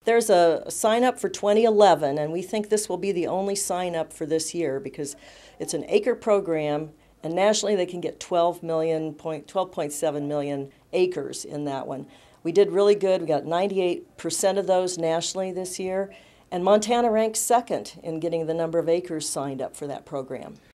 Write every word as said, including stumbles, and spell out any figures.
there's a sign up for twenty eleven, and we think this will be the only sign up for this year because it's an acre program, and nationally they can get twelve million, twelve point seven million acres in that one. We did really good. We got ninety-eight percent of those nationally this year, and Montana ranked second in getting the number of acres signed up for that program.